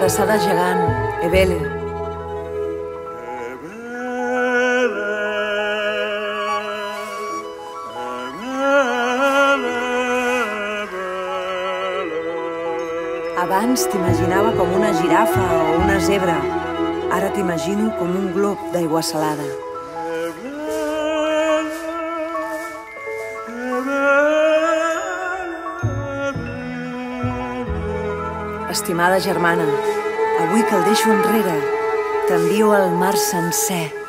abraçada gegant, Ebele. Abans t'imaginava com una girafa o una zebra. Ara t'imagino com un glob d'aigua salada. Estimada germana, avui que el deixo enrere, t'envio el mar sencer.